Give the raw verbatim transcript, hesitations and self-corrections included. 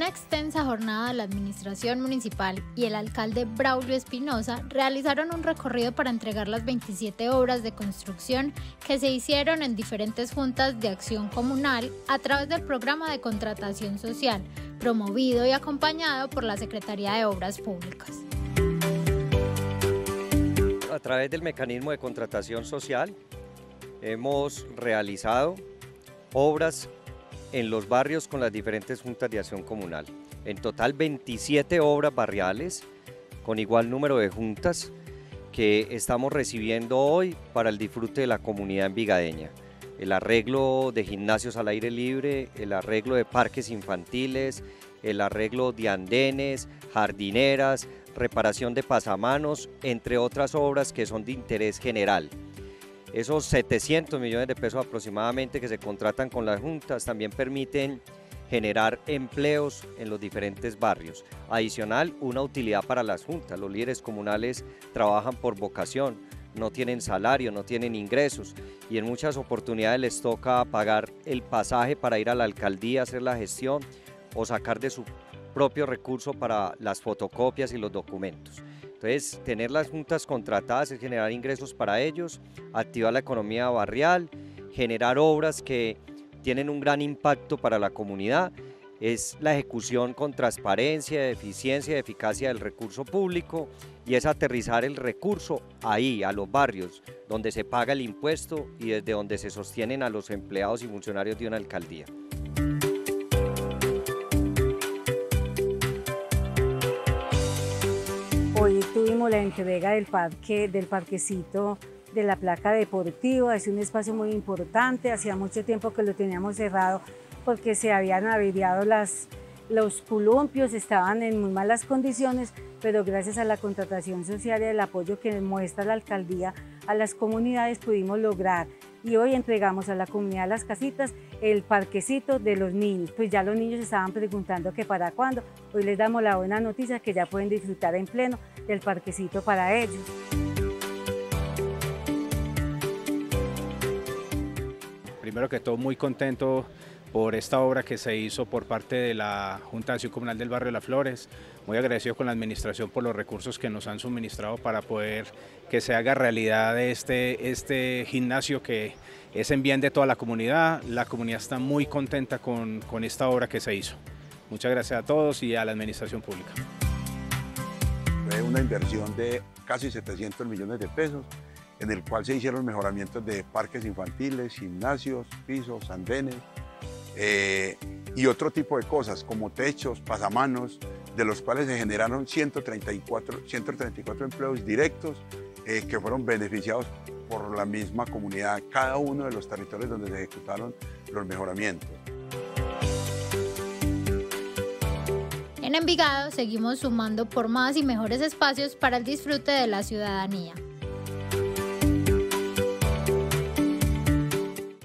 una extensa jornada, la administración municipal y el alcalde Braulio Espinosa realizaron un recorrido para entregar las veintisiete obras de construcción que se hicieron en diferentes juntas de acción comunal a través del programa de contratación social, promovido y acompañado por la Secretaría de Obras Públicas. A través del mecanismo de contratación social hemos realizado obras en los barrios con las diferentes juntas de acción comunal. En total veintisiete obras barriales con igual número de juntas que estamos recibiendo hoy para el disfrute de la comunidad envigadeña. El arreglo de gimnasios al aire libre, el arreglo de parques infantiles, el arreglo de andenes, jardineras, reparación de pasamanos, entre otras obras que son de interés general. Esos setecientos millones de pesos aproximadamente que se contratan con las juntas también permiten generar empleos en los diferentes barrios. Adicional, una utilidad para las juntas. Los líderes comunales trabajan por vocación, no tienen salario, no tienen ingresos y en muchas oportunidades les toca pagar el pasaje para ir a la alcaldía a hacer la gestión o sacar de su propio recurso para las fotocopias y los documentos. Entonces, tener las juntas contratadas es generar ingresos para ellos, activar la economía barrial, generar obras que tienen un gran impacto para la comunidad, es la ejecución con transparencia, eficiencia y eficacia del recurso público y es aterrizar el recurso ahí, a los barrios, donde se paga el impuesto y desde donde se sostienen a los empleados y funcionarios de una alcaldía. Hoy tuvimos la entrega del parque, del parquecito de la placa deportiva. Es un espacio muy importante, hacía mucho tiempo que lo teníamos cerrado porque se habían averiado las, los columpios, estaban en muy malas condiciones, pero gracias a la contratación social y el apoyo que muestra la alcaldía a las comunidades pudimos lograr. Y hoy entregamos a la comunidad Las Casitas el parquecito de los niños. Pues ya los niños estaban preguntando que para cuándo. Hoy les damos la buena noticia que ya pueden disfrutar en pleno del parquecito para ellos. Primero que todo, muy contento por esta obra que se hizo por parte de la Junta de Acción Comunal del Barrio Las Flores. Muy agradecido con la administración por los recursos que nos han suministrado para poder que se haga realidad este, este gimnasio que es en bien de toda la comunidad. La comunidad está muy contenta con, con esta obra que se hizo. Muchas gracias a todos y a la administración pública. Fue una inversión de casi setecientos millones de pesos, en el cual se hicieron mejoramientos de parques infantiles, gimnasios, pisos, andenes, Eh, y otro tipo de cosas como techos, pasamanos, de los cuales se generaron ciento treinta y cuatro empleos directos eh, que fueron beneficiados por la misma comunidad, cada uno de los territorios donde se ejecutaron los mejoramientos. En Envigado seguimos sumando por más y mejores espacios para el disfrute de la ciudadanía.